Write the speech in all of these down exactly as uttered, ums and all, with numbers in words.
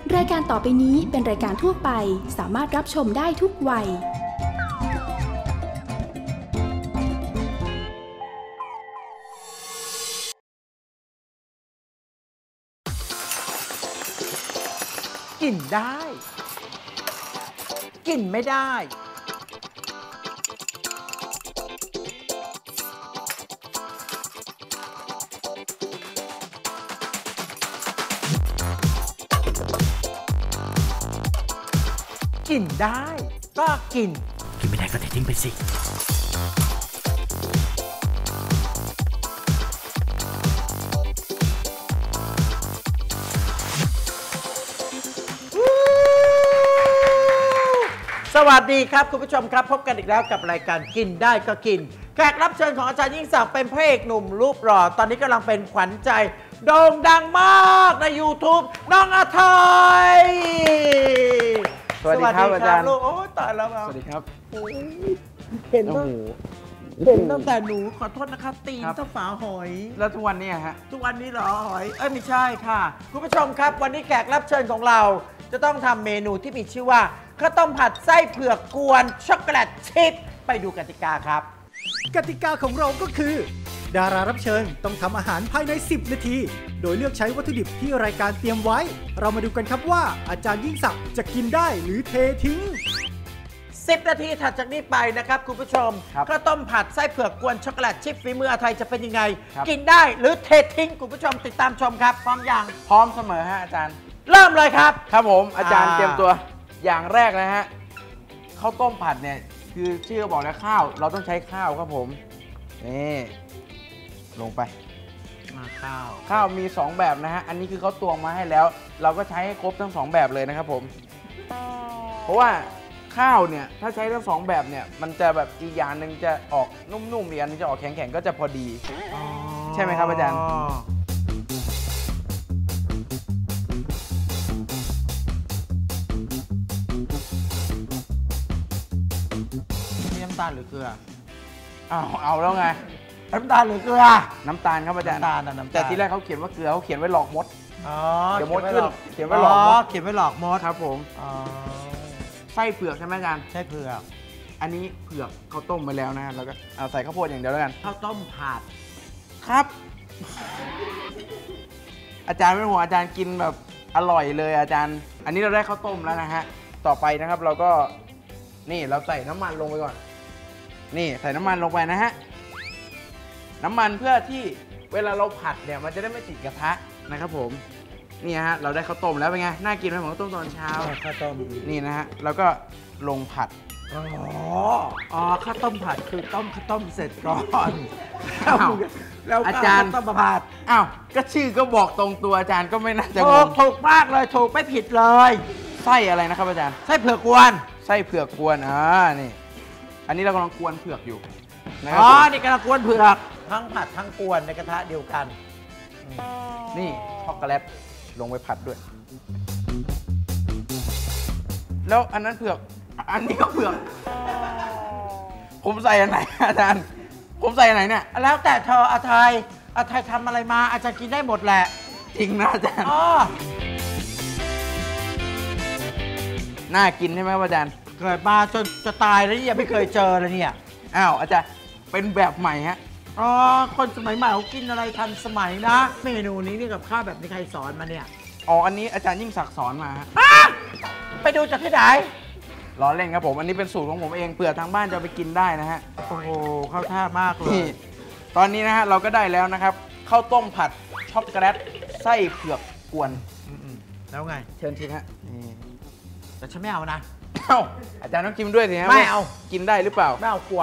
รายการต่อไปนี้เป็นรายการทั่วไปสามารถรับชมได้ทุกวัยกินได้กินไม่ได้กินได้ก็กินกินไม่ได้ก็เททิ้งไปสิสวัสดีครับคุณผู้ชมครับพบกันอีกแล้วกับรายการกินได้ก็กินแขกรับเชิญของอาจารย์ยิ่งศักดิ์เป็นพระเอกหนุ่มรูปหล่อตอนนี้กำลังเป็นขวัญใจโด่งดังมากใน ยูทูบ น้องอาทัยสวัสดีครับอาจารย์ลูกโอ้ตายแล้วสวัสดีครับเห็นตั้งเห็นตั้งแต่หนูขอโทษนะคะตีนเท่าฝาหอยแล้วทุกวันนี้ฮะทุกวันนี้เหรอหอยเอ้ยไม่ใช่ค่ะคุณผู้ชมครับวันนี้แขกรับเชิญของเราจะต้องทำเมนูที่มีชื่อว่าข้าวต้มผัดไส้เผือกกวนช็อกโกแลตชิพไปดูกติกาครับกติกาของเราก็คือดารารับเชิญต้องทำอาหารภายในสิบนาทีโดยเลือกใช้วัตถุดิบที่รายการเตรียมไว้เรามาดูกันครับว่าอาจารย์ยิ่งศักดิ์จะกินได้หรือเททิ้งสิบนาทีถัดจากนี้ไปนะครับคุณผู้ชมข้าวต้มผัดไส้เผือกกวนช็อกโกแลตชิพฝีมืออาทัยจะเป็นยังไงกินได้หรือเททิ้งคุณผู้ชมติดตามชมครับพร้อมยังพร้อมเสมอฮะอาจารย์เริ่มเลยครับครับผมอาจารย์เตรียมตัวอย่างแรกนะฮะข้าวต้มผัดเนี่ยคือชื่อบอกแล้วข้าวเราต้องใช้ข้าวครับผมนี่ลงไปมาข้าวข้าวมีสองแบบนะฮะอันนี้คือเขาตวงมาให้แล้วเราก็ใช้ให้ครบทั้งสองแบบเลยนะครับผมเพราะว่าข้าวเนี่ยถ้าใช้ทั้งสองแบบเนี่ยมันจะแบบอีกอย่างหนึ่งจะออกนุ่มๆอีกอันนึงจะออกแข็งๆก็จะพอดีใช่ไหมครับอาจารย์น้ำตาลหรือเกลือเอาเอาแล้วไงน้ำตาลหรือเกลือน้ำตาลครับอาจารย์น้ำตาลน้ำตาลแต่ทีแรกเขาเขียนว่าเกลือเขาเขียนไว้หลอกมดอ๋อเดี๋ยวมดขึ้นเขียนไว้หลอกมดเขียนไว้หลอกมดครับผมไส้เผือกใช่ไหมอาจารย์ไส้เผือกอันนี้เผือกข้าวต้มไปแล้วนะแล้วก็เอาใส่ข้าวโพดอย่างเดียวแล้วกันข้าวต้มผัดครับอาจารย์ไม่ห่วงอาจารย์กินแบบอร่อยเลยอาจารย์อันนี้เราได้ข้าวต้มแล้วนะฮะต่อไปนะครับเราก็นี่เราใส่น้ำมันลงไปก่อนนี่ใส่น้ำมันลงไปนะฮะน้ำมันเพื่อที่เวลาเราผัดเนี่ยมันจะได้ไม่ติดกระทะนะครับผมนี่ฮะเราได้ข้าวต้มแล้วเป็นไงน่ากินไหมผมข้าวต้มตอนเช้าข้าวต้มนี่นะฮะแล้วก็ลงผัดอ๋ออ๋อข้าวต้มผัดคือต้มข้าวต้มเสร็จก่อนแล้วอาจารย์ต้มผัดอ้าวก็ชื่อก็บอกตรงตัวอาจารย์ก็ไม่น่าจะงงถูกมากเลยถูกไม่ผิดเลยไส้อะไรนะครับอาจารย์ไส้เผือกกวนไส้เผือกกวนอ่านี่อันนี้เรากำลังกวนเผือกอยู่อ๋อนี่กำลังกวนเผือกทั้งผัดทั้งกวนในกระทะเดียวกันนี่ช็อกโกแลตลงไปผัดด้วยแล้วอันนั้นเผือกอันนี้ก็เผือกผมใส่อันไหนอาจารย์ผมใส่อันไหนเนี่ยแล้วแต่เธออาทัยอาทัยทำอะไรมาอาจารย์กินได้หมดแหละจริงนะอาจารย์น่ากินใช่ไหมอาจารย์เกิดมาจนจะตายแล้วยังไม่เคยเจอเลยเนี่ยอ้าวอาจารย์เป็นแบบใหม่ฮะอ๋อคนสมัยใหม่เขากินอะไรทันสมัยนะเมนูนี้นี่กับข้าวแบบนี้ใครสอนมาเนี่ยอ๋ออันนี้อาจารย์ยิ่งศักดิ์สอนมาฮะไปดูจากที่ไหนล้อเล่นครับผมอันนี้เป็นสูตรของผมเองเผื่อทางบ้านจะไปกินได้นะฮะโอ้โหเข้าท่ามากเลยตอนนี้นะฮะเราก็ได้แล้วนะครับข้าวต้มผัดช็อกโกแลตไส้เผือกกวนแล้วไงเชิญชิมฮะแต่ฉันไม่เอานะเอ้าอาจารย์ต้องชิมด้วยสิฮะไม่เอากินได้หรือเปล่าไม่เอากลัว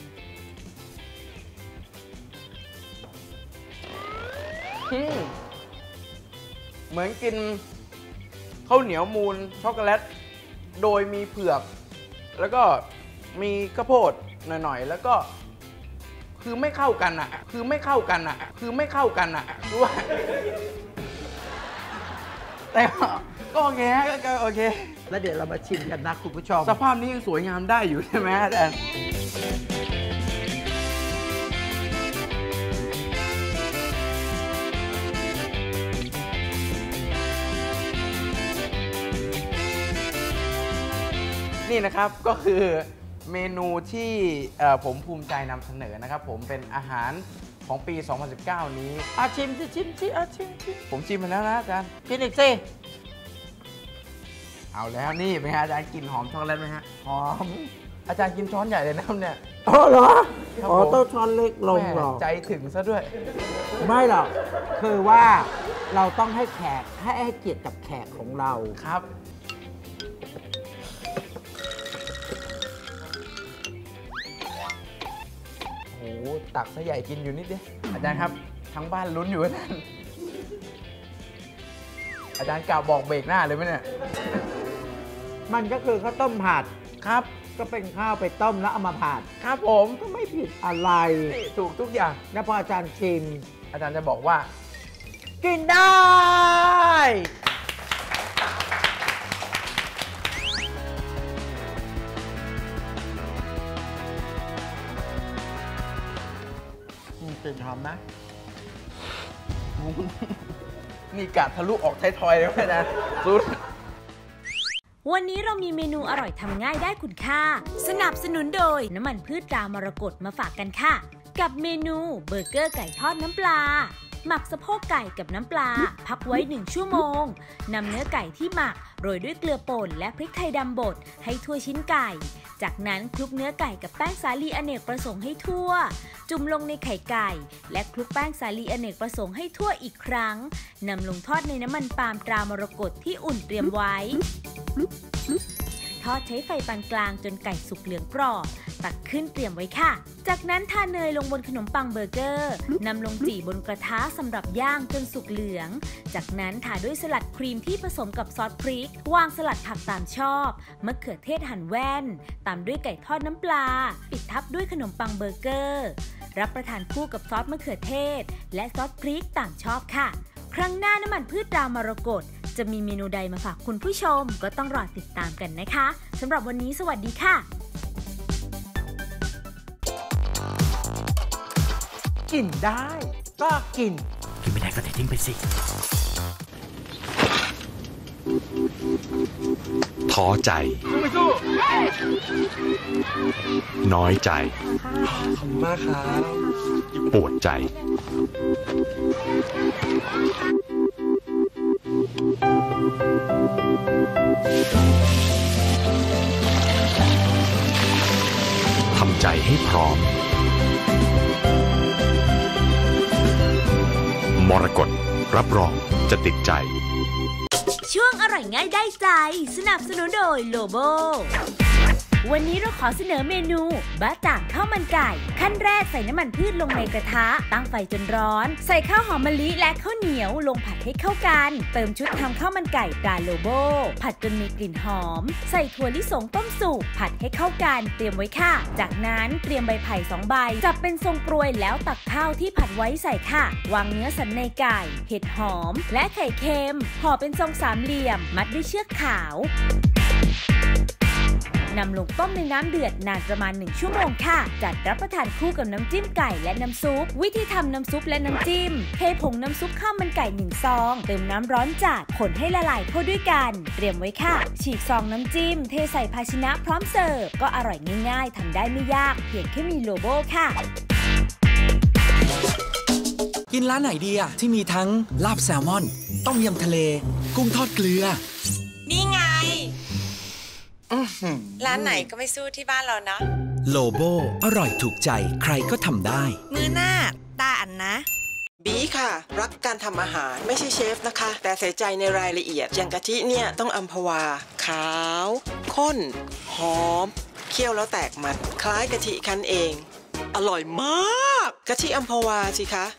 เหมือนกินข้าวเหนียวมูนช็อกโกแลตโดยมีเผือกแล้วก็มีข้าวโพดหน่อยๆแล้วก็คือไม่เข้ากันอ่ะคือไม่เข้ากันอ่ะคือไม่เข้ากันอ่ะรู้ว่าแต่ก็โอเคก็โอเคแล้วเดี๋ยวเรามาชิมกันนะคุณผู้ชมสภาพนี้ยังสวยงามได้อยู่ใช่ไหมอาจารย์นี่นะครับก็คือเมนูที่ผมภูมิใจนำเสนอนะครับผมเป็นอาหารของปี สองพันสิบเก้า นี้อาชิมสิชิมสิอาชิมชิมผมชิมมาแล้วนะอาจารย์กินอีกสิเอาแล้วนี่เป็นไงอาจารย์กินหอมช็อกโกแลตไหมฮะหอมอาจารย์กินช้อนใหญ่เลยนะเนี่ยอ๋อเหรออ๋อต้องช้อนเล็กลงหรอใจถึงซะด้วยไม่หรอกคือว่าเราต้องให้แขกให้ให้เกียรติกับแขกของเราครับโอ้ตักซะใหญ่กินอยู่นิดเดียวอาจารย์ครับทั้งบ้านลุ้นอยู่อาจารย์อาจารย์กล่าวบอกเบรกหน้าเลยไหมเนี่ยมันก็คือข้าวต้มผัดครับก็เป็นข้าวไปต้มแล้วเอามาผัดครับผมก็ไม่ผิดอะไรถูกทุกอย่างแล้วพออาจารย์ชิมอาจารย์จะบอกว่ากินได้กลิ่นหอมนะนี่กะทะลุออกไทยทอยแล้วนะสุดวันนี้เรามีเมนูอร่อยทำง่ายได้คุณค่าสนับสนุนโดยน้ำมันพืชตรามรกตมาฝากกันค่ะกับเมนูเบอร์เกอร์ไก่ทอดน้ำปลาหมักสะโพกไก่กับน้ำปลาพักไว้หนึ่งชั่วโมงนำเนื้อไก่ที่หมักโรยด้วยเกลือป่นและพริกไทยดำบดให้ทั่วชิ้นไก่จากนั้นคลุกเนื้อไก่กับแป้งสาลีอเนกประสงค์ให้ทั่วจุ่มลงในไข่ไก่และคลุกแป้งสาลีอเนกประสงค์ให้ทั่วอีกครั้งนำลงทอดในน้ำมันปาล์มตรามรกตที่อุ่นเตรียมไว้ทอดใช้ไฟปานกลางจนไก่สุกเหลืองกรอบตักขึ้นเตรียมไว้ค่ะจากนั้นทาเนยลงบนขนมปังเบอร์เกอร์นำลงจี่บนกระทะสำหรับย่างจนสุกเหลืองจากนั้นทาด้วยสลัดครีมที่ผสมกับซอสพริกวางสลัดผักตามชอบมะเขือเทศหั่นแว่นตามด้วยไก่ทอดน้ำปลาปิดทับด้วยขนมปังเบอร์เกอร์รับประทานคู่กับซอสมะเขือเทศและซอสพริกตามชอบค่ะครั้งหน้าน้ำมันพืชตรามรกตจะมีเมนูใดมาฝากคุณผู้ชมก็ต้องรอติดตามกันนะคะสำหรับวันนี้สวัสดีค่ะกินได้ก็กินกินไม่ได้ก็เททิ้งไปสิท้อใจน้อยใจขอบคุณมากครับปวดใจทำใจให้พร้อมมรกตรับรองจะติดใจช่วงอร่อยง่ายได้ใจสนับสนุนโดยโลโบวันนี้เราขอเสนอเมนูบะจ่างข้าวมันไก่ขั้นแรกใส่น้ำมันพืชลงในกระทะตั้งไฟจนร้อนใส่ข้าวหอมมะลิและข้าวเหนียวลงผัดให้เข้ากันเติมชุดทำข้าวมันไก่ตราโลโบผัดจนมีกลิ่นหอมใส่ถั่วลิสงต้มสุกผัดให้เข้ากันเตรียมไว้ค่ะจากนั้นเตรียมใบไผ่สองใบจับเป็นทรงกรวยแล้วตักข้าวที่ผัดไว้ใส่ค่ะวางเนื้อสันในไก่เห็ดหอมและไข่เค็มห่อเป็นทรงสามเหลี่ยมมัดด้วยเชือกขาวนำลงต้มในน้ำเดือดนานประมาณหนึ่งชั่วโมงค่ะจัดรับประทานคู่กับน้ำจิ้มไก่และน้ำซุปวิธีทำน้ำซุปและน้ำจิ้มเทผงน้ำซุปข้าวมันไก่หนึ่งซองเติมน้ำร้อนจัดคนให้ละลายเข้าด้วยกันเตรียมไว้ค่ะฉีกซองน้ำจิ้มเทใส่ภาชนะพร้อมเสิร์ฟก็อร่อยง่ายๆทำได้ไม่ยากเพียงแค่มีโลโบค่ะกินร้านไหนดีอะที่มีทั้งลาบแซลมอนต้มยำทะเลกุ้งทอดเกลือนี่ไงร้านไหนก็ไม่สู้ที่บ้านเรานะโลโบอร่อยถูกใจใครก็ทำได้มือหน้าตาอันนะบีค่ะรักการทำอาหารไม่ใช่เชฟนะคะแต่ใส่ใจในรายละเอียดอย่างกะทิเนี่ยต้องอัมพวาขาวข้นหอมเคี่ยวแล้วแตกมันคล้ายกะทิคั้นเองอร่อยมากกะทิอัมพวาสิคะ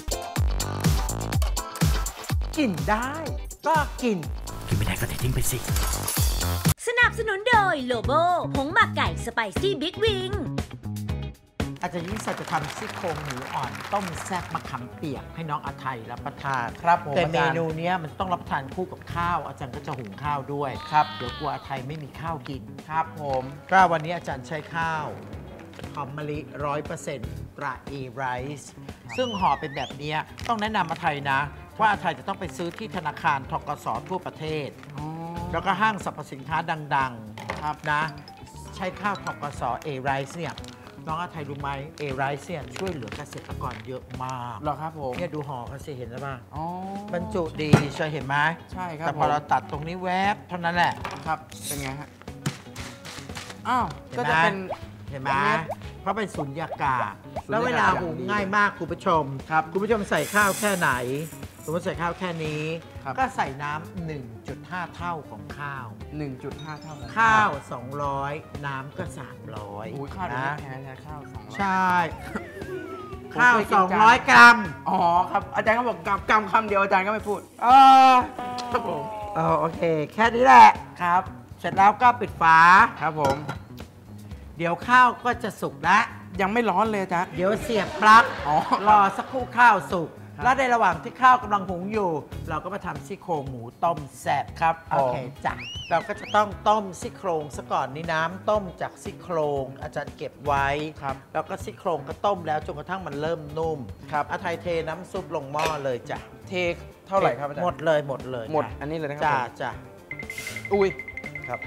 กินได้ก็กินกินไม่ได้ก็เททิ้งไปสิสนับสนุนโดยโลโบผงหมักไก่สไปซี่บิ๊กวิงอาจารย์ยิ่งศักดิ์จะทำซี่โครงหมูอ่อนต้มแซ่บมะขามเปียกให้น้องอาไทยรับประทานครับผมแต่เมนูนี้มันต้องรับประทานคู่กับข้าวอาจารย์ก็จะหุงข้าวด้วยครับเดี๋ยวกลัวอาไทยไม่มีข้าวกินครับผมก็วันนี้อาจารย์ใช้ข้าวหอมมะลิร้อยเปอร์เซ็นต์ปลาเอไรซ์ซึ่งห่อเป็นแบบนี้ต้องแนะนำอาไทยนะว่าอาไทยจะต้องไปซื้อที่ธนาคารธกสทั่วประเทศแล้วก็ห้างสรรพสินค้าดังๆนะ ใช้ข้าวทกส A Rice เนี่ยน้องอาไทยรู้ไหม A Rice เนี่ยช่วยเหลือเกษตรกรเยอะมากเหรอครับผมเนี่ยดูห่อเขาสิเห็นแล้วป่ะอ๋อบรรจุดีใช่เห็นไหมใช่ครับแต่พอผมเราตัดตรงนี้แวบเท่านั้นแหละครับเป็นไงฮะอ้าวเห็นก็ไหมจะเป็นเห็นไหมแบบนี้เพราะเป็นสุญญากาศสุญญากาศแล้วเวลาอย่างหุงดีง่ายมากคุณผู้ชมครับคุณผู้ชมใส่ข้าวแค่ไหนสมมติใส่ข้าวแค่นี้ครับก็ใส่น้ำ หนึ่งจุดห้า เท่าของข้าวหนึ่งจุดห้า เท่ากันข้าว สองร้อย น้ำก็ สามร้อยอุ้ยข้าวเดี๋ยวนะนี้แพงนะข้าวสองร้อยใช่ผมข้าวเคยกินสองร้อย กรัมอ๋อครับอาจารย์ก็บอกกำกำคำเดียวอาจารย์ก็ไม่พูดเออครับผมเออโอเค แค่นี้แหละครับเสร็จแล้วก็ปิดฝาครับผมเดี๋ยวข้าวก็จะสุกแล้วยังไม่ร้อนเลยอาจารย์เดี๋ยวเสียบปลั๊กอ๋อรอสักครู่ข้าวสุกครับแล้วในระหว่างที่ข้าวกำลังหุงอยู่ เราก็มาทำซี่โครงหมูต้มแซ่บครับโอเคจ้ะเราก็จะต้องต้มซี่โครงซะก่อนนี่น้ำต้มจากซี่โครงอาจารย์เก็บไว้ครับแล้วก็ซี่โครงก็ต้มแล้วจนกระทั่งมันเริ่มนุ่มครับอาไทยเทน้ำซุปลงหม้อเลยจ้ะเทเท่าไหร่ครับอาจารย์หมดเลยหมดเลยหมดค่ะอันนี้เลยนะครัจ้าผมจ้ะอุ้ยครับ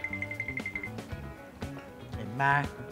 เห็นไหม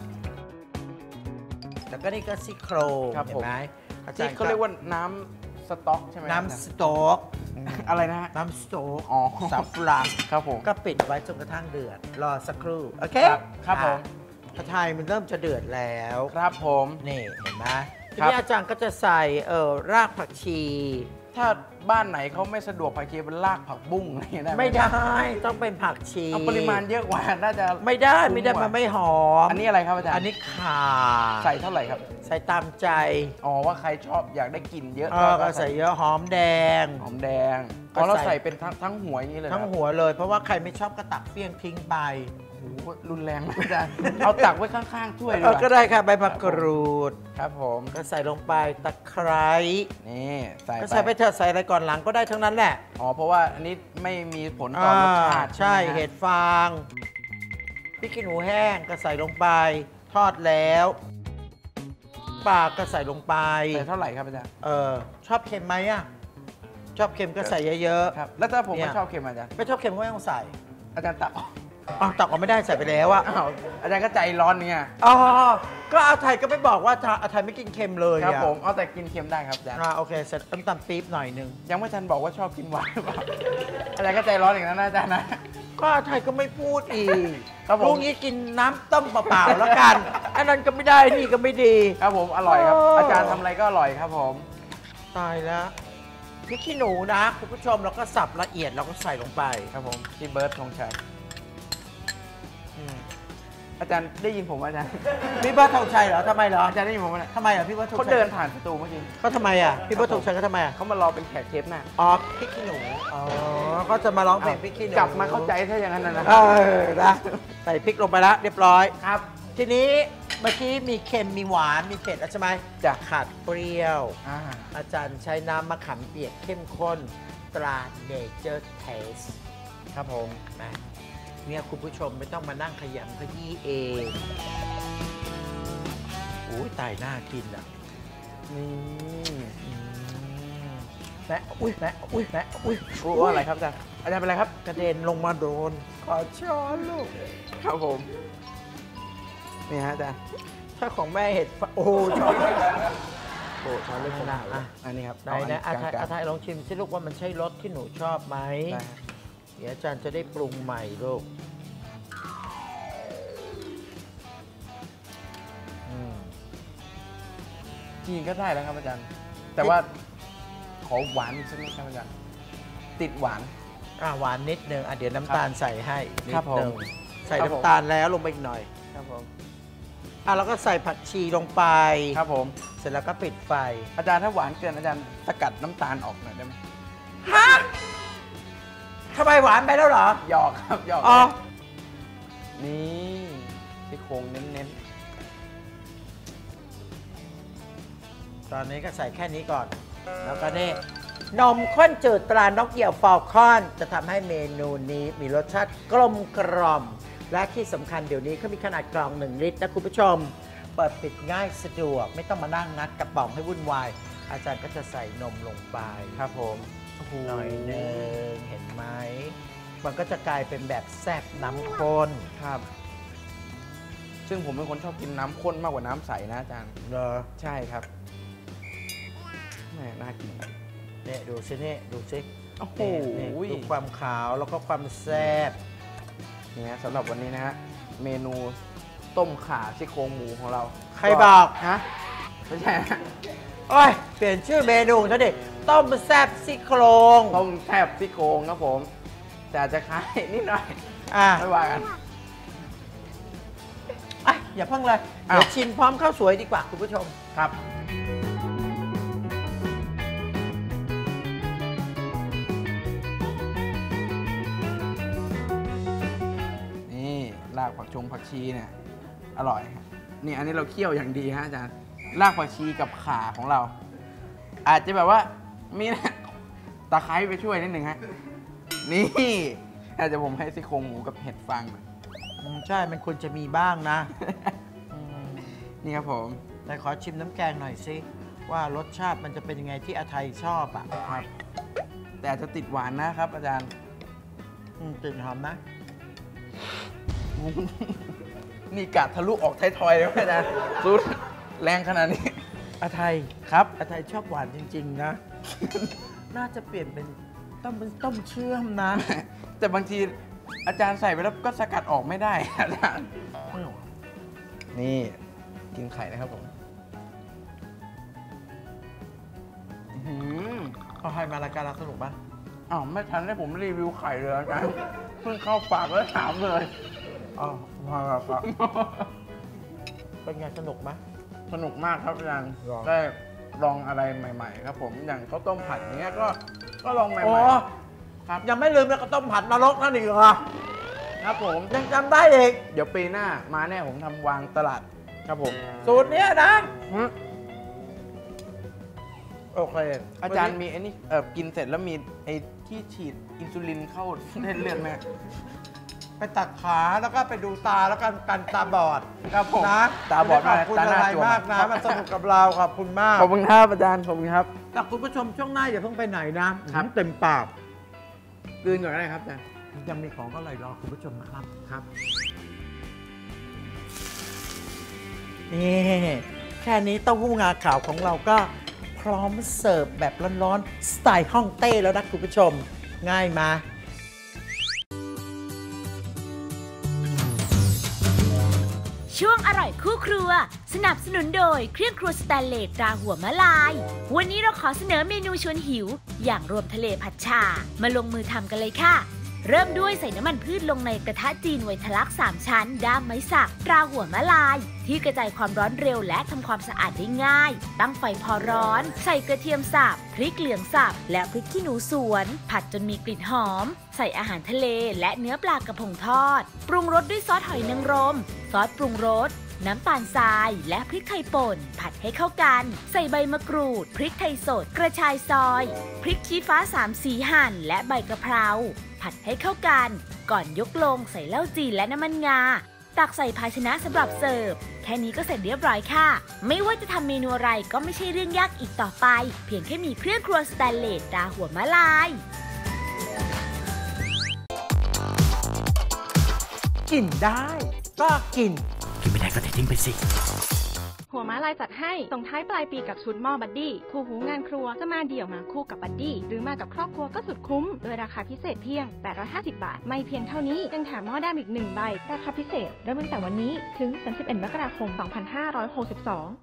แล้วก็นี่ก็ซี่โครงครับเห็ผนมไหมอาจาที่รย์เขาเรียกว่าน้ำสต๊อกใช่ไหมครับน้ำสโต๊กอะไรนะฮะน้ำสโต๊กอ๋อสับปลังครับผมก็ปิดไว้จนกระทั่งเดือด รอสักครู่ โอเคครับครับผมผัดไทยมันเริ่มจะเดือดแล้วครับผมนี่เห็นไหมทีครับนี้อาจารย์ก็จะใส่เอ่อรากผักชีถ้าบ้านไหนเขาไม่สะดวกผักชีเป็นรากผักบุ้งอะไรอย่างเงี้ยได้หไม่ได้ต้องเป็นผักชีเอาปริมาณเยอะกว่าน่าจะไม่ได้ไม่ได้คุ้กว่ามันไม่หอมอันนี้อะไรครับอาจารย์อันนี้ข่าใส่เท่าไหร่ครับใส่ตามใจอ๋อว่าใครชอบอยากได้กลิ่นเยอะเออก็ใส่เยอะหอมแดงหอมแดงก็อ๋อเราใส่ใส่เป็นทั้งทั้งหัวอย่างนี้เลยทั้งครับหัวเลย เพราะว่าใครไม่ชอบก็ตักเฟี้ยงทิ้งไปโอ้โหรุนแรงมากอาจารย์ เอาตักไว้ข้างๆถ้วยดีเออก ก็ว่าได้ค่ะใบมะกรูดครับผมก็ใส่ลงไปตะไคร้นี่ใส่ก็ใส่ไปเถอะใส่อะไรก่อนหลังก็ได้ทั้งนั้นแหละอ๋อเพราะว่าอันนี้ไม่มีผลต่อรสชาติอ่าใช่ไหมฮะเห็ดฟางพริกขี้หนูแห้งก็ใส่ลงไป ทอดแล้วปลาก็ใส่ลงไปใส่เท่าไหร่ครับอาจารย์เออชอบเค็มไหมอ่ะชอบเค็มก็ใส่เยอะครับแล้วถ้าผมเนี่ไม่ยชอบเค็มอาจารย์ๆไม่ชอบเค็มก็ไม่ต้องใส่อาจารย์ตักออกอ๋อตักออกไม่ได้ใส่ไปแล้วอ่ะอ้าวอาจารย์ก็ใจร้อนเนี่ยอ๋อก็อาไทยก็ไม่บอกว่าอาไทยไม่กินเค็มเลยครับอ่ะผมเอาแต่กินเค็มได้ครับอาจารย์อ่าโอเคเสร็จน้ำตาลปี๊บหน่อยหนึงยังไม่ทันบอกว่าชอบกินหวานหรือเปล่าอาจารย์ก็ใจร้อนอย่างนั้นนะอาจารย์นะก็อาไทยก็ไม่พูดอีกครับผมลูกนี้กินน้ำต้มเปล่าๆแล้วกัน อันนั้นก็ไม่ได้นี่ก็ไม่ดีครับผมอร่อยครับโอ้อาจารย์ทำอะไรก็อร่อยครับผมตายแล้วพริกขี้หนูนะคุณผู้ชมเราก็สับละเอียดเราก็ใส่ลงไปครับผมพี่เบิร์ดธงชัยอืมอาจารย์ได้ยินผมไหมอาจารย์พี่เบิร์ดธงชัยเหรอทำไมเหรออาจารย์ได้ยินผมไหมเนี่ยทำไมอ่ะพี่เบิร์ดธงชัยเขาเดินผ่านประตูเมื่อกี้เขาทำไมอ่ะพี่เบิร์ดธงชัยเขาทำไมอ่ะเขามารอเป็นแขกเทปหน้าอ๋อพริกขี้หนูอ๋อเขาจะมาร้องเพลงพริกขี้หนูกลับมาเข้าใจถ้าอย่างนั้นนะนะเออนะใส่พริกลงไปแล้วเรียบร้อยครับทีนี้เมื่อกี้มีเค็มมีหวานมีเผ็ดแล้วใช่ไหมจะขาดเปรี้ยวอ่าอาจารย์ใช้น้ำมะขามเปียกเข้มข้นตราเนเจอร์เทสครับผมนะเนี่ยคุณผู้ชมไม่ต้องมานั่งขยำขยี้เอง โอ้ยตายน่ากินอ่ะนี่อืมแม่อุ้ยแม่อุ้ยแม่อุ้ยโอ้อะไรครับอาจารย์อาจารย์เป็นอะไรครับกระเด็นลงมาโดน ขอช้อนลูกครับผมนี่ฮะอาจารย์ถ้าของแม่เห็ดฟะโอ้โหช้อนโอ้ช้อนเล็กขนาดอ่ะอันนี้ครับไหนนะอาเทายอาทายลองชิมสิลูกว่ามันใช่รสที่หนูชอบไหมได้ฮะเดี๋ยวอาจารย์จะได้ปรุงใหม่ลูกอืมจริงๆก็ได้แล้วครับอาจารย์ แต่ว่าขอหวานอีกสักนิดครับอาจารย์ติดหวานอ่ะหวานนิดนึงอ่ะเดี๋ยวน้ำตาลใส่ให้นิครับดผมนึงใส่ครับผมน้ำตาลแล้วลงไปอีกหน่อยครับผมอ่ะแล้วก็ใส่ผักชีลงไปครับผมเสร็จแล้วก็ปิดไฟอาจารย์ถ้าหวานเกินอาจารย์สกัดน้ำตาลออกหน่อยได้ไหมฮะทำไมหวานไปแล้วเหรอหยอกครับหยอกอ๋อนี่ซี่โครงเน้นตอนนี้ก็ใส่แค่นี้ก่อน แล้วก็นี่นมข้นจืดตรานกเหยี่ยวฟอลคอน จะทำให้เมนูนี้มีรสชาติกลมกล่อม และที่สำคัญเดี๋ยวนี้เขามีขนาดกล่องหนึ่งลิตรนะคุณผู้ชม เปิดปิดง่ายสะดวก ไม่ต้องมานั่งงัดกระป๋องให้วุ่นวาย อาจารย์ก็จะใส่นมลงไปๆครับผมโอ้โหน่อยหนึ่งเห็นไหม มันก็จะกลายเป็นแบบแซ่บน้ำข้นครับซึ่งผมเป็นคนชอบกินน้ำข้นมากกว่าน้ำใสนะอาจารย์เหรอใช่ครับแม่น่ากินเนี่ยดูซิเนี่ยดูซิโอ้โหเนี่ยดูความขาวแล้วก็ความแซ่บนี่นะสำหรับวันนี้นะฮะเมนูต้มข่าซี่โครงหมูของเราใครบอกฮะไม่ใช่ฮะโอ้ยเปลี่ยนชื่อเมนูซะดิต้มแซ่บซี่โครงต้มแทบซี่โครงครับผมแต่อาจจะคล้ายนิดหน่อยอ่ะไม่ว่ากันอ่ะอย่าเพิ่งเลยอ้าวเดี๋ยวชิมพร้อมข้าวสวยดีกว่าคุณผู้ชมครับ นี่รากผักชงผักชีเนี่ยอร่อยฮะนี่อันนี้เราเคี่ยวอย่างดีฮะอาจารย์รากผักชีกับข่าของเรา อาจจะแบบว่ามีนะตะไคร้ไปช่วยนิดหนึ่งฮะนี่อาจจะผมให้ซี่โครงหมูกับเห็ดฟางหน่อยอืมใช่ มันควรจะมีบ้างนะอืมนี่ครับผมแต่ขอชิมน้ำแกงหน่อยสิว่ารสชาติมันจะเป็นยังไงที่อาไทยชอบอ่ะครับ แต่อาจจะติดหวานนะครับ อาจารย์อืมกลิ่นหอมนะนี่กะทะลุออกไทยทอยเลยอาจารย์สุดแรงขนาดนี้อาไทยครับอาไทยชอบหวานจริง ๆ นะ น่าจะเปลี่ยนเป็นต้มเป็นต้มเชื่อมนะแต่บางทีอาจารย์ใส่ไปแล้วก็สกัดออกไม่ได้ อาจารย์นี่กินไข่นะครับผมอื้อหือเอาให้มารายการเราสนุกปะอ้าวไม่ทันได้ผมรีวิวไข่เลยอาจารย์เพิ่งเข้าปากแล้วถามเลยอ๋อมาแล้วครับ เป็นไงสนุกไหมสนุกมากครับอาจารย์ลองได้ลองอะไรใหม่ๆ ครับผมอย่างข้าวต้มผัดอย่างเงี้ยก็ก็ลองใหม่โอ้ๆครับยังไม่ลืมเลยก็ต้มผัดนรกนั่นอีกเหรอครับผมยังจำได้อีกเดี๋ยวปีหน้ามาแน่ผมทำวางตลาดครับผมสูตรเนี้ยนะอืมโอเคอาจารย์มีไอ้นี่เออกินเสร็จแล้วมีไอ้ที่ฉีดอินซูลินเข้าเส้นเลือดไหมไปตัดขาแล้วก็ไปดูตาแล้วกันกันตาบอดครับผมนะตาบอดขอบคุณตาหอะน้าไรจั่วมากนะมาสนุกกับเราขอบคุณมากขอบคุณครับอาจารย์ขอบคุณครับแต่คุณผู้ชมช่วงหน้าอย่าเพิ่งไปไหนนะครับ เต็มปากกลืนก่อนก็ได้ครับอาจารย์ยังมีของก็เลยรอคุณผู้ชมนะครับครับนี่แค่นี้เต้าหู้งาขาวของเราก็พร้อมเสิร์ฟแบบร้อนๆสไตล์ฮ่องเต้แล้วนะคุณผู้ชมง่ายมาช่วงอร่อยคู่ครัวสนับสนุนโดยเครื่องครัวสแตนเลสตราหัวมะลายวันนี้เราขอเสนอเมนูชวนหิวอย่างรวมทะเลผัดฉ่ามาลงมือทำกันเลยค่ะเริ่มด้วยใส่น้ำมันพืชลงในกระทะจีนไวทลักสามชั้นด้ามไม้สักตราหัวมะลายที่กระจายความร้อนเร็วและทำความสะอาดได้ง่ายตั้งไฟพอร้อนใส่กระเทียมสับพริกเหลืองสับและพริกขี้หนูสวนผัดจนมีกลิ่นหอมใส่อาหารทะเลและเนื้อปลากระพงทอดปรุงรสด้วยซอสหอยนางรมซอสปรุงรสน้ำตาลทรายและพริกไทยป่นผัดให้เข้ากันใส่ใบมะกรูดพริกไทยสดกระชายซอยพริกชี้ฟ้าสามสีหั่นและใบกะเพราผัดให้เข้ากันก่อนยกลงใส่เหล้าจีนและน้ำมันงาตักใส่ภาชนะสำหรับเสิร์ฟแค่นี้ก็เสร็จเรียบร้อยค่ะไม่ว่าจะทำเมนูอะไรก็ไม่ใช่เรื่องยากอีกต่อไปเพียงแค่มีเครื่องครัวสแตนเลสตราหัวมะลายกินได้ก็กินกินไม่ได้ก็เททิ้งไปสิหัวม้าลายจัดให้ส่งท้ายปลายปีกับชุดหม้อบัดดี้คู่หูงานครัวจะมาเดี่ยวมาคู่กับบัดดี้หรือมากับครอบครัวก็สุดคุ้มโดยราคาพิเศษเพียงแปดร้อยห้าสิบบาทไม่เพียงเท่านี้ยังแถมหม้อด้ามอีกหนึ่งใบราคาพิเศษเริ่มตั้งแต่วันนี้ถึงสามสิบเอ็ดมกราคมสองพันห้าร้อยหกสิบสอง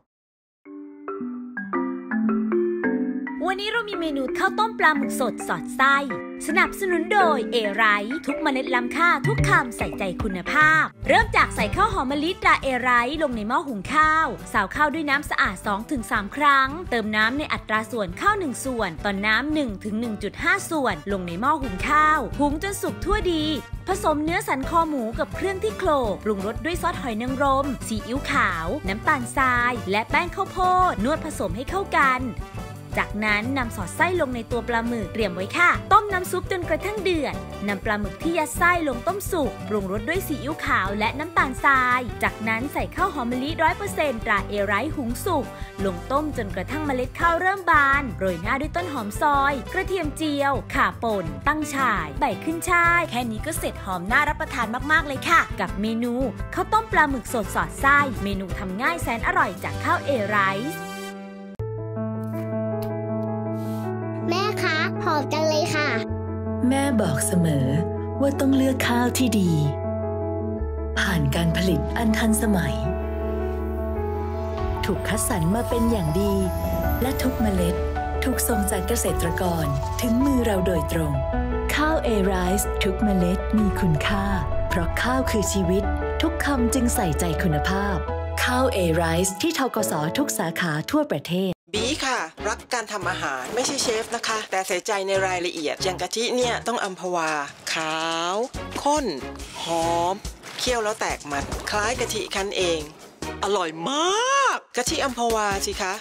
วันนี้เรามีเมนูข้าวต้มปลาหมึกสดสอดไส้สนับสนุนโดยเอไรท์ทุกเมล็ดล้ำค่าทุกคำใส่ใจคุณภาพเริ่มจากใส่ข้าวหอมมะลิตราเอไรท์ลงในหม้อหุงข้าวสาวข้าวด้วยน้ำสะอาด สองถึงสาม ครั้งเติมน้ำในอัตราส่วนข้าวหนึ่งส่วนต่อนน้ำ หนึ่งถึงหนึ่งจุดห้า ส่วนลงในหม้อหุงข้าวหุงจนสุกทั่วดีผสมเนื้อสันคอหมูกับเครื่องที่โขลกปรุงรสด้วยซอสหอยนางรมซีอิ๊วขาวน้ำตาลทรายและแป้งข้าวโพดนวดผสมให้เข้ากันจากนั้นนำสอดไส้ลงในตัวปลาหมึกเตรียมไว้ค่ะต้มน้ำซุปจนกระทั่งเดือดนำปลาหมึกที่ยัดไส้ลงต้มสุกปรุงรสด้วยซีอิ๊วขาวและน้ำตาลทรายจากนั้นใส่ข้าวหอมมะลิ ร้อยเปอร์เซ็นต์ ตราเอไรซ์หุงสุกลงต้มจนกระทั่งเมล็ดข้าวเริ่มบานโรยหน้าด้วยต้นหอมซอยกระเทียมเจียวข่าป่นตั้งฉ่ายใบขึ้นช่ายแค่นี้ก็เสร็จหอมน่ารับประทานมากๆเลยค่ะกับเมนูข้าวต้มปลาหมึกสดสอดไส้เมนูทำง่ายแสนอร่อยจากข้าวเอไรซ์แม่คะหอมจังเลยค่ะแม่บอกเสมอว่าต้องเลือกข้าวที่ดีผ่านการผลิตอันทันสมัยถูกคัดสรรมาเป็นอย่างดีและทุกเมล็ดถูกส่งจากเกษตรกรถึงมือเราโดยตรงข้าวเอไรซ์ทุกเมล็ดมีคุณค่าเพราะข้าวคือชีวิตทุกคำจึงใส่ใจคุณภาพข้าวเอไรซ์ที่ธกส.ทุกสาขาทั่วประเทศบีค่ะรักการทำอาหารไม่ใช่เชฟนะคะแต่ใส่ใจในรายละเอียดอย่างกะทิเนี่ยต้องอัมพวาขาวข้นหอมเคี่ยวแล้วแตกมันคล้ายกะทิคั้นเองอร่อยมากกะทิอัมพวาสิคะ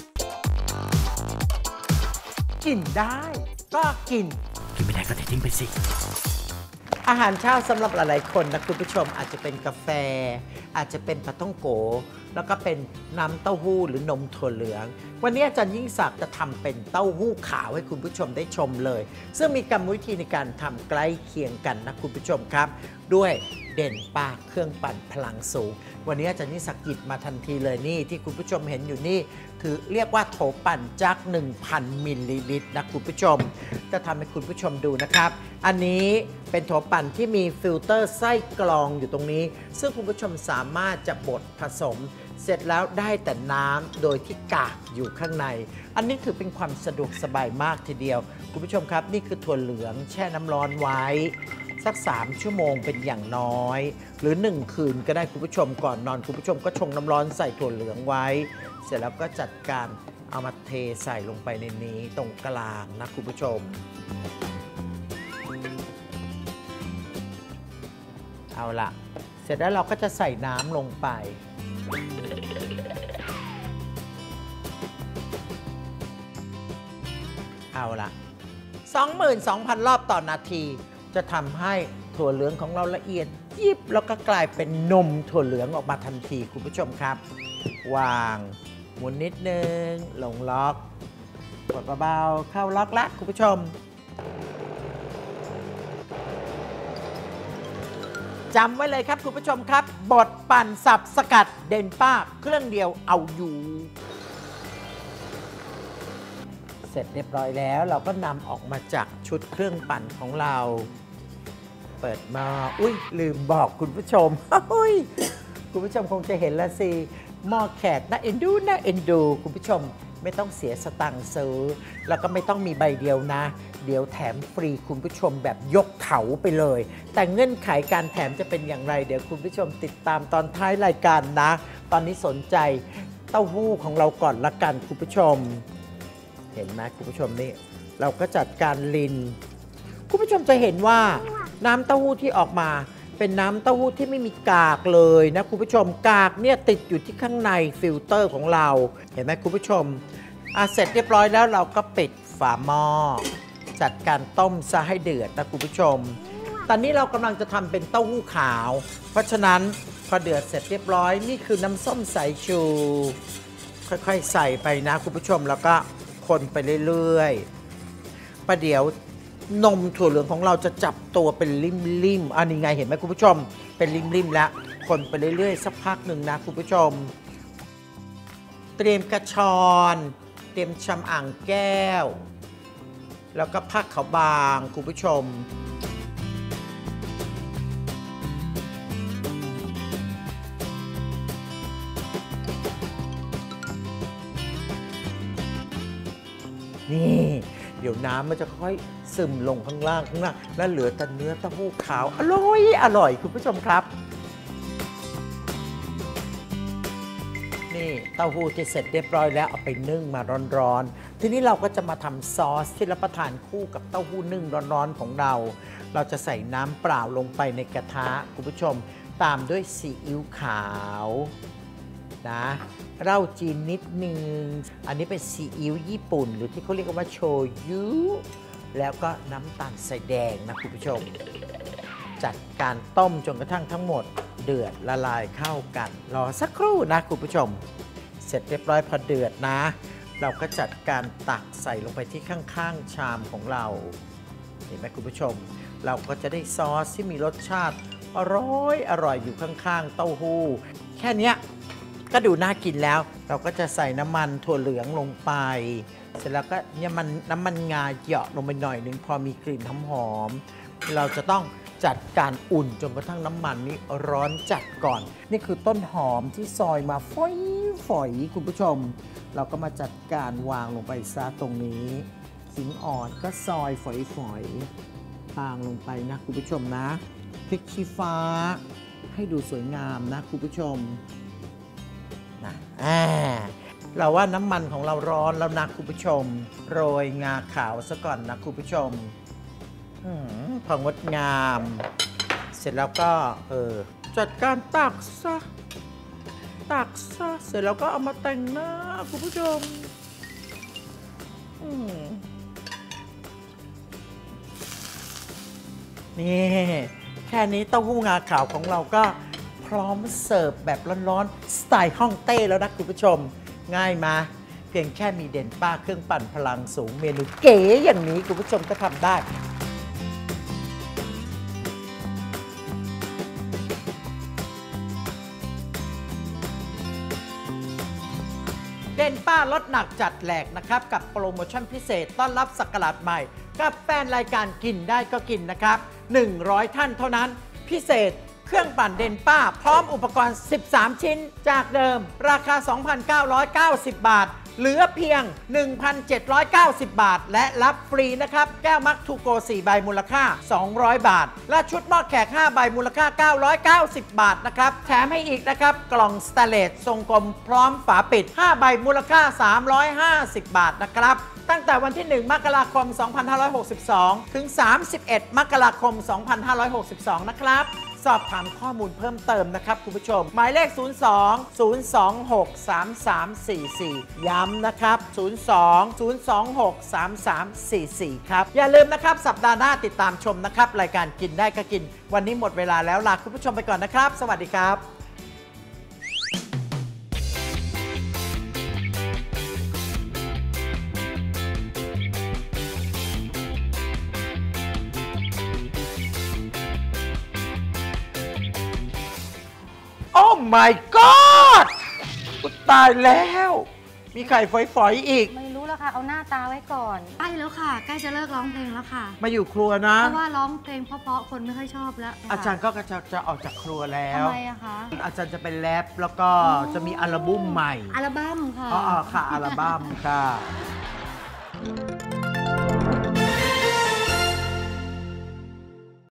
กินได้ก็กินกินไม่ได้ก็เททิ้งไปสิอาหารเช้าสำหรับหลายๆคนนะคุณผู้ชมอาจจะเป็นกาแฟอาจจะเป็นปาท่องโกแล้วก็เป็นน้ำเต้าหู้หรือนมถั่วเหลืองวันนี้อาจารย์ยิ่งศักดิ์จะทำเป็นเต้าหู้ขาวให้คุณผู้ชมได้ชมเลยซึ่งมีกรรมวิธีในการทำใกล้เคียงกันนะคุณผู้ชมครับด้วยเด่นปากเครื่องปั่นพลังสูงวันนี้อาจารย์ยิ่งศักดิ์หยิบมาทันทีเลยนี่ที่คุณผู้ชมเห็นอยู่นี่ถือเรียกว่าโถปั่นจัก หนึ่งพัน มิลลิลิตรนะคุณผู้ชมจะทำให้คุณผู้ชมดูนะครับอันนี้เป็นโถปั่นที่มีฟิลเตอร์ไส้กรองอยู่ตรงนี้ซึ่งคุณผู้ชมสามารถจะบดผสมเสร็จแล้วได้แต่น้ำโดยที่กากอยู่ข้างในอันนี้ถือเป็นความสะดวกสบายมากทีเดียวคุณผู้ชมครับนี่คือถั่วเหลืองแช่น้ำร้อนไว้สักสามชั่วโมงเป็นอย่างน้อยหรือหนึ่งคืนก็ได้คุณผู้ชมก่อนนอนคุณผู้ชมก็ชงน้ำร้อนใส่ถั่วเหลืองไว้เสร็จแล้วก็จัดการเอามาเทใส่ลงไปในนี้ตรงกลางนะคุณผู้ชมเอาละเสร็จแล้วเราก็จะใส่น้ำลงไปเอาละ สองหมื่นสองพัน รอบต่อนาทีจะทำให้ถั่วเหลืองของเราละเอียดยิบแล้วก็กลายเป็นนมถั่วเหลืองออกมาทันทีคุณผู้ชมครับวางหมุนนิดนึงลงล็อกกดเบาๆเข้าล็อกละคุณผู้ชมจำไว้เลยครับคุณผู้ชมครับบดปั่นสับสกัดเด่นป้าเครื่องเดียวเอาอยู่เสร็จเรียบร้อยแล้วเราก็นำออกมาจากชุดเครื่องปั่นของเราเปิดมาอุ้ยลืมบอกคุณผู้ชมอุ้ยคุณผู้ชมคงจะเห็นแล้วสิหม้อแขกน่าเอ็นดูน่าเอ็นดูคุณผู้ชมไม่ต้องเสียสตังค์ซื้อแล้วก็ไม่ต้องมีใบเดียวนะเดี๋ยวแถมฟรีคุณผู้ชมแบบยกเถาไปเลยแต่เงื่อนไขการแถมจะเป็นอย่างไรเดี๋ยวคุณผู้ชมติดตามตอนท้ายรายการนะตอนนี้สนใจเต้าหู้ของเราก่อนละกันคุณผู้ชมเห็นไหมคุณผู้ชมนี่เราก็จัดการลินคุณผู้ชมจะเห็นว่าน้ำเต้าหู้ที่ออกมาเป็นน้ำเต้าหู้ที่ไม่มีกากเลยนะคุณผู้ชมกากเนี่ยติดอยู่ที่ข้างในฟิลเตอร์ของเราเห็นไหมคุณผู้ชมอ่ะเสร็จเรียบร้อยแล้วเราก็ปิดฝาหม้อจัดการต้มซะให้เดือดนะคุณผู้ชมตอนนี้เรากำลังจะทำเป็นเต้าหู้ขาวเพราะฉะนั้นพอเดือดเสร็จเรียบร้อยนี่คือน้ำส้มสายชูค่อยๆใส่ไปนะคุณผู้ชมแล้วก็คนไปเรื่อยๆประเดี๋ยวนมถั่วเหลืองของเราจะจับตัวเป็นริมๆอันนี้ไงเห็นไหมคุณผู้ชมเป็นริมๆแล้วคนไปเรื่อยๆสักพักหนึ่งนะคุณผู้ชมเตรียมกระชอนเตรียมชำอ่างแก้วแล้วก็ผ้าขาวบางคุณผู้ชมนี่เดี๋ยวน้ำมันจะค่อยซึมลงข้างล่างข้างล่างแล้วเหลือแต่เนื้อเต้าหู้ขาวอร่อยอร่อยคุณผู้ชมครับนี่เต้าหู้ที่เสร็จเรียบร้อยแล้วเอาไปนึ่งมาร้อนๆทีนี้เราก็จะมาทำซอสที่รับประทานคู่กับเต้าหู้นึ่งร้อนๆของเราเราจะใส่น้ำเปล่าลงไปในกระทะคุณผู้ชมตามด้วยซีอิ๊วขาวนะเหล้าจีนนิดนึงอันนี้เป็นซีอิ๊วญี่ปุ่นหรือที่เขาเรียกว่าโชยุแล้วก็น้ำตาลทรายแดงนะคุณผู้ชมจัดการต้มจนกระทั่งทั้งหมดเดือดละลายเข้ากันรอสักครู่นะคุณผู้ชมเสร็จเรียบร้อยพอเดือดนะเราก็จัดการตักใส่ลงไปที่ข้างๆชามของเราเห็นไหมคุณผู้ชมเราก็จะได้ซอสที่มีรสชาติอร่อยอร่อยอยู่ข้างๆเต้าหู้แค่นี้ก็ดูน่ากินแล้วเราก็จะใส่น้ำมันถั่วเหลืองลงไปเสร็จแล้วก็เนี่ยมันน้ำมันงาเหยาะลงไปหน่อยนึงพอมีกลิ่นหอมๆเราจะต้องจัดการอุ่นจนกระทั่งน้ำมันนี้ร้อนจัดก่อนนี่คือต้นหอมที่ซอยมาฝอยๆคุณผู้ชมเราก็มาจัดการวางลงไปซะตรงนี้ขิงอ่อนก็ซอยฝอยๆ ต่างลงไปนะคุณผู้ชมนะพริกชี้ฟ้าให้ดูสวยงามนะคุณผู้ชมนะอ่าเราว่าน้ำมันของเราร้อนแล้วนะคุณผู้ชมโรยงาขาวซะก่อนนะคุณผู้ชมพองดงามเสร็จแล้วก็เออจัดการตักซะตักซะเสร็จแล้วก็เอามาแต่งหน้าคุณผู้ชมนี่แค่นี้เต้าหู้งาขาวของเราก็พร้อมเสิร์ฟแบบร้อนๆสไตล์ฮ่องเต้แล้วนะคุณผู้ชมง่ายมาเพียงแค่มีเด่นป้าเครื่องปั่นพลังสูงเมนูเก๋อย่างนี้คุณผู้ชมก็ทำได้เด่นป้าลดหนักจัดแหลกนะครับกับโปรโมชั่นพิเศษต้อนรับศักราชใหม่กับแฟนรายการกินได้ก็กินนะครับหนึ่งร้อยท่านเท่านั้นพิเศษเครื่องปั่นเด่นป้าพร้อมอุปกรณ์สิบสามชิ้นจากเดิมราคา สองพันเก้าร้อยเก้าสิบ บาทเหลือเพียง หนึ่งพันเจ็ดร้อยเก้าสิบ บาทและรับฟรีนะครับแก้วมักทูโกสี่ใบมูลค่าสองร้อยบาทและชุดหม้อแขกห้าใบมูลค่าเก้าร้อยเก้าสิบ บาทนะครับแถมให้อีกนะครับกล่องสแตนเลสทรงกลมพร้อมฝาปิดห้าใบมูลค่าสามร้อยห้าสิบ บาทนะครับตั้งแต่วันที่หนึ่งมกราคมสองพันห้าร้อยหกสิบสองถึงสามสิบเอ็ดมกราคมสองพันห้าร้อยหกสิบสองนะครับสอบถามข้อมูลเพิ่มเติมนะครับคุณผู้ชมหมายเลขศูนย์ สอง ศูนย์ สอง หก สาม สาม สี่ สี่ย้ำนะครับศูนย์ สอง ศูนย์ สอง หก สาม สาม สี่ สี่ครับอย่าลืมนะครับสัปดาห์หน้าติดตามชมนะครับรายการกินได้ก็กินวันนี้หมดเวลาแล้วลาคุณผู้ชมไปก่อนนะครับสวัสดีครับโอ้ my god ตายแล้วมีไข่ฝอยๆอีกไม่รู้แล้วค่ะเอาหน้าตาไว้ก่อนใกล้แล้วค่ะใกล้จะเลิกร้องเพลงแล้วค่ะมาอยู่ครัวนะเพราะว่าร้องเพลงเพราะๆคนไม่ค่อยชอบแล้วอาจารย์ก็จะจะออกจากครัวแล้วทำไมอะคะอาจารย์จะเป็นแรปแล้วก็จะมีอัลบั้มใหม่อัลบั้มค่ะอ๋อค่ะอัลบั้มค่ะ